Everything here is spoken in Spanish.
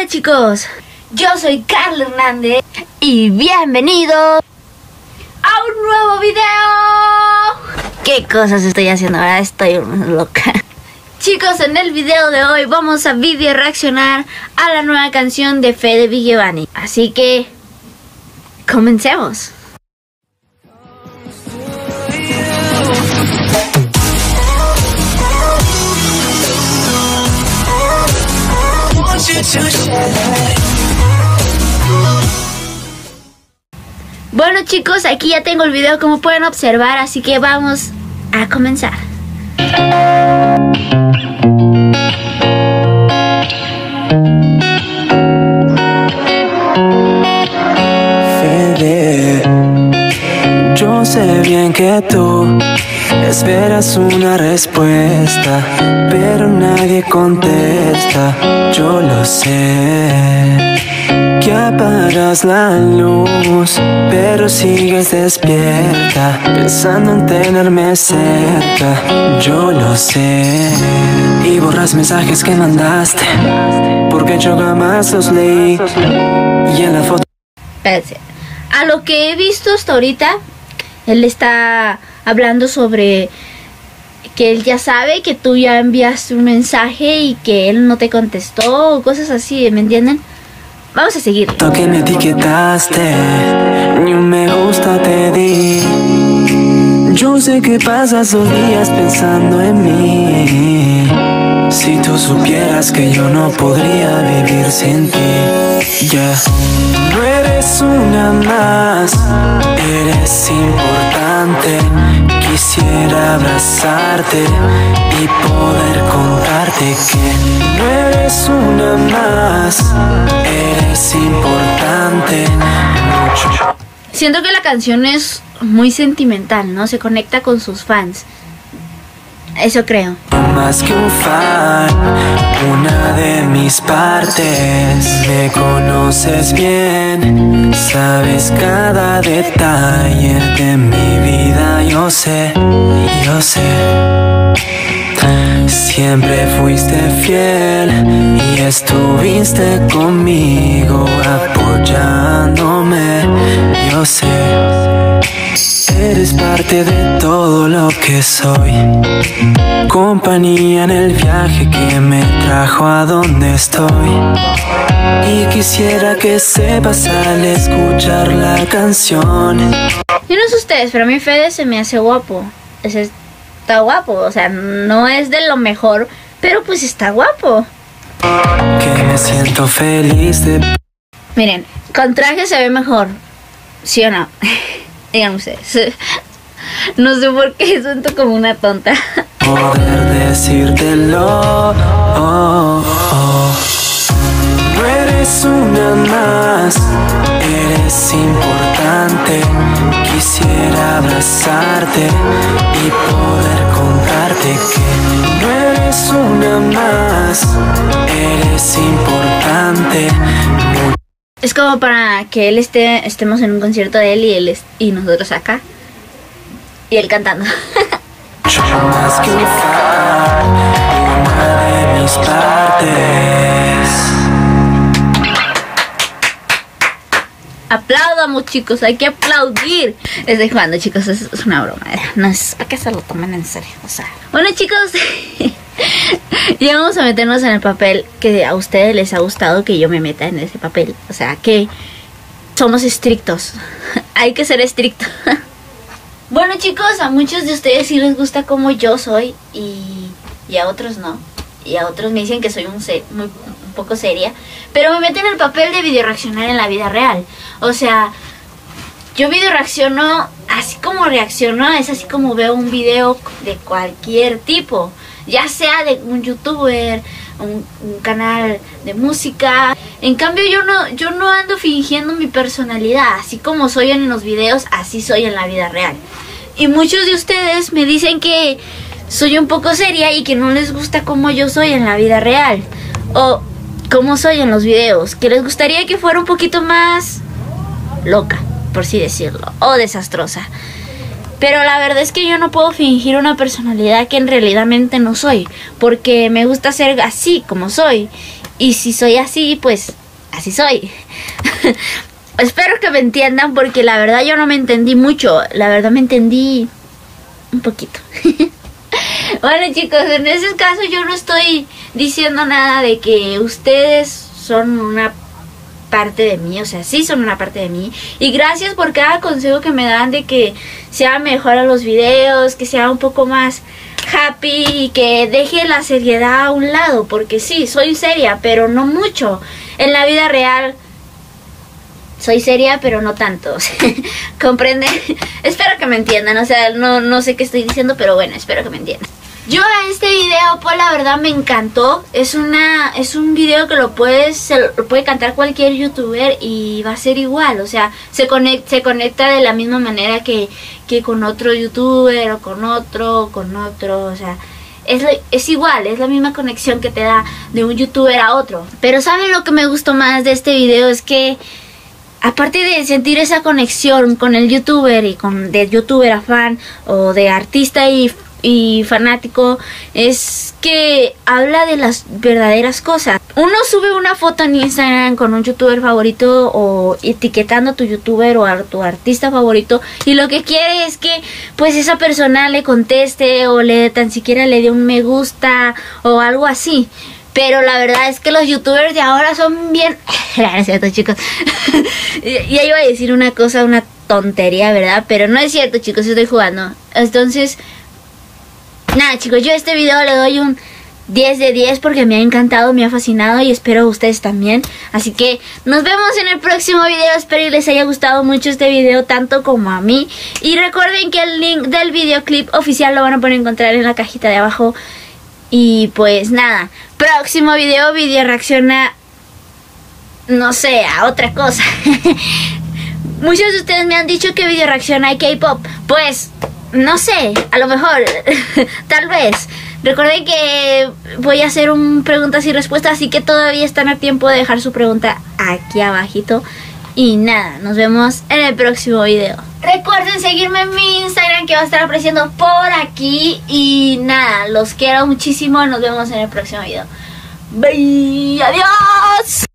Hola chicos, yo soy Carla Hernández y bienvenidos a un nuevo video. ¿Qué cosas estoy haciendo ahora? Estoy loca. Chicos, en el video de hoy vamos a video reaccionar a la nueva canción de Fede Vigevani. Así que comencemos. Bueno chicos, aquí ya tengo el video como pueden observar, así que vamos a comenzar. Fede, yo sé bien que tú esperas una respuesta, pero nadie contesta. Yo lo sé, que apagas la luz, pero sigues despierta, pensando en tenerme cerca. Yo lo sé, y borras mensajes que mandaste, porque yo jamás los leí. Y en la foto... Espérense. A lo que he visto hasta ahorita, él está hablando sobre que él ya sabe que tú ya enviaste un mensaje y que él no te contestó o cosas así, ¿me entienden? Vamos a seguir. Que me etiquetaste, ni un me gusta te di. Yo sé que pasas los días pensando en mí. Si tú supieras que yo no podría vivir sin ti. Ya, no eres una más, eres importante. Quisiera abrazarte y poder contarte que no eres una más, eres importante. Mucho. Siento que la canción es muy sentimental, ¿no? Se conecta con sus fans. Eso creo. Más que un fan, una de mis partes. Me conoces bien, sabes cada detalle de mi vida. Yo sé, siempre fuiste fiel y estuviste conmigo apoyándome. Yo sé, eres parte de todo lo que soy. Compañía en el viaje que me trajo a donde estoy. Y quisiera que sepas al escuchar la canción. Yo no sé ustedes, pero a mí Fede se me hace guapo. Está guapo, o sea, no es de lo mejor, pero pues está guapo. Que me siento feliz de... Miren, con traje se ve mejor, ¿sí o no? Díganme ustedes. No sé por qué siento como una tonta. Poder decírtelo. No eres una más, eres importante. Quisiera abrazarte y poder contarte que no eres una más, eres importante. Es como para que él estemos en un concierto de él y nosotros acá. Y él cantando. Yo más que un fan, una de mis partes. Aplaudamos chicos, hay que aplaudir. Estoy jugando chicos, es una broma. No es para que se lo tomen en serio, o sea. Bueno chicos, ya vamos a meternos en el papel que a ustedes les ha gustado que yo me meta en ese papel. O sea que somos estrictos. Hay que ser estrictos. Bueno chicos, a muchos de ustedes sí les gusta como yo soy y a otros no. Y a otros me dicen que soy un poco seria, pero me meten en el papel de video reaccionar en la vida real. O sea, yo video reacciono así como reacciono, es así como veo un video de cualquier tipo, ya sea de un youtuber, un canal de música. En cambio yo no ando fingiendo mi personalidad, así como soy en los videos, así soy en la vida real. Y muchos de ustedes me dicen que soy un poco seria y que no les gusta como yo soy en la vida real o como soy en los videos, que les gustaría que fuera un poquito más loca, por así decirlo, o desastrosa. Pero la verdad es que yo no puedo fingir una personalidad que en realidad no soy, porque me gusta ser así como soy. Y si soy así, pues así soy. Espero que me entiendan porque la verdad yo no me entendí mucho. La verdad me entendí un poquito. Bueno, chicos, en ese caso yo no estoy diciendo nada de que ustedes son una parte de mí, o sea, sí son una parte de mí. Y gracias por cada consejo que me dan de que sea mejor a los videos, que sea un poco más happy y que deje la seriedad a un lado, porque sí, soy seria, pero no mucho. En la vida real soy seria, pero no tanto. ¿Comprenden? Espero que me entiendan, o sea, no sé qué estoy diciendo, pero bueno, espero que me entiendan. Yo a este video, pues la verdad me encantó. Es un video que se lo puede cantar cualquier youtuber y va a ser igual. O sea, se conecta de la misma manera que con otro youtuber o con otro. O sea, es igual, es la misma conexión que te da de un youtuber a otro. Pero ¿saben lo que me gustó más de este video? Es que aparte de sentir esa conexión con el youtuber y de youtuber a fan o de artista y fanático, es que habla de las verdaderas cosas. Uno sube una foto en Instagram con un youtuber favorito o etiquetando a tu youtuber o a tu artista favorito y lo que quiere es que pues esa persona le conteste o tan siquiera le dé un me gusta o algo así. Pero la verdad es que los youtubers de ahora son bien... No es cierto, chicos. Ya iba a decir una tontería, ¿verdad? Pero no es cierto, chicos, estoy jugando. Entonces, nada, chicos, yo a este video le doy un 10 de 10 porque me ha encantado, me ha fascinado y espero ustedes también. Así que nos vemos en el próximo video. Espero que les haya gustado mucho este video tanto como a mí. Y recuerden que el link del videoclip oficial lo van a poder encontrar en la cajita de abajo. Y pues nada, próximo video reacciona, no sé, a otra cosa. Muchos de ustedes me han dicho que video reacciona a K-pop. Pues, no sé, a lo mejor, tal vez. Recuerden que voy a hacer un preguntas y respuestas, así que todavía están a tiempo de dejar su pregunta aquí abajito. Y nada, nos vemos en el próximo video. Recuerden seguirme en mi Instagram que va a estar apareciendo por aquí. Y nada, los quiero muchísimo. Nos vemos en el próximo video. Bye, adiós.